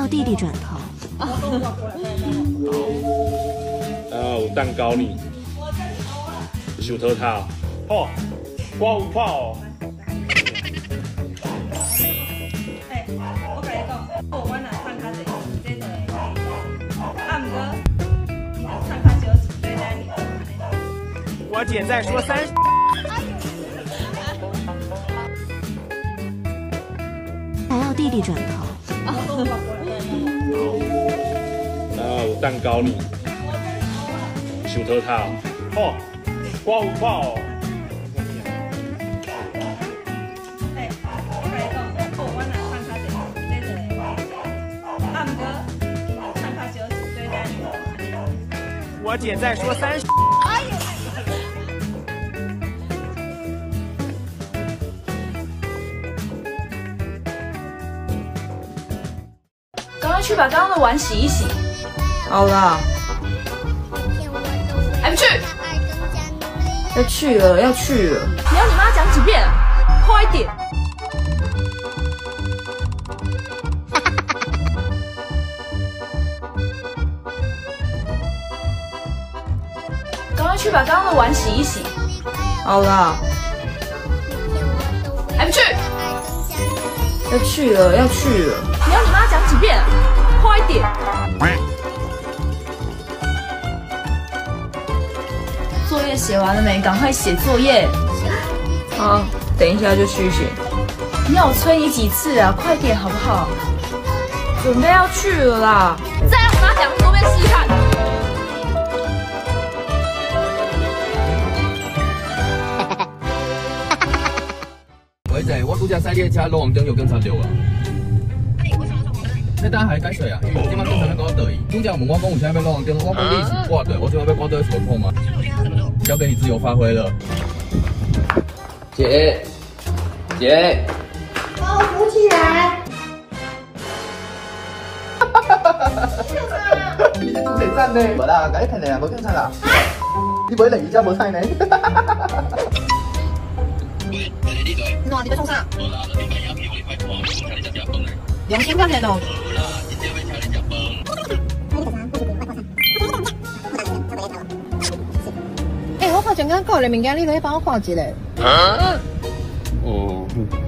要弟弟转头。 有蛋糕呢，想讨他哦，我有泡哦。 我跟你讲，我若趁较济，这就会啊，毋过趁较少，对待你。 我姐在说30。 还要弟弟转头。 有蛋糕呢，想讨他哦，我有泡哦。 我跟你讲，我若趁较济，这就会啊，毋过趁较少，对待你。 我姐在说30。 赶快去把刚刚的碗洗一洗。 好啦， 还不去？ 要去了，要去了。 你要你妈讲几遍啊？快一点！赶快去把刚刚的碗洗一洗。 好啦， 还不去？ 要去了，要去了。 你要你妈讲几遍啊？快一点！作业写完了没？赶快写作业。 好，等一下就去写。 你要我催你几次啊？快点好不好？ 准备要去了啦。 再让我妈讲多遍试试看。 喂仔，我拄则驶你的车，路红灯有警察着啊。你等下还解释啊，因为今晚警察要跟我对，拄则问我讲有啥要路红灯，我讲你是挂队，我今晚要挂队手控吗？交给你自由发挥了。姐， 把我扶起来！ 你是土匪站呢？无啦，甲你骗的啊，无警察啦。你买另一只无菜呢？ 喏，你要创啥？良心看起来咯。我看上刚搞的物件，你可以帮我看一下。 哦。